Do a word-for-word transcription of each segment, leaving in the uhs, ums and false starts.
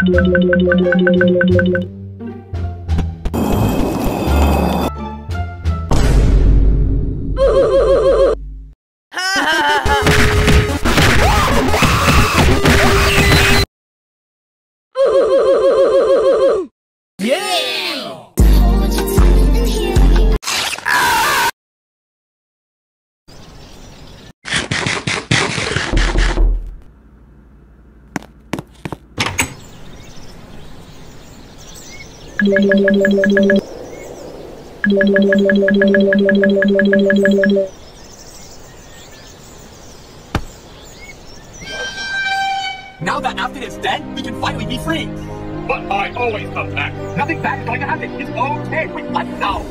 Now that Afton is dead, we can finally be free! But I always come back! Nothing bad is going to happen! It's okay! Wait, what? No!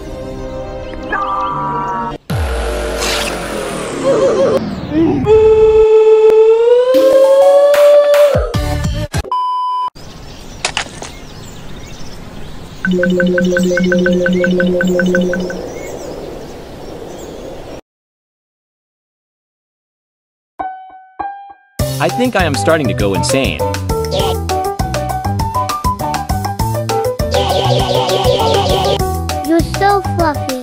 I think I am starting to go insane. You're so fluffy.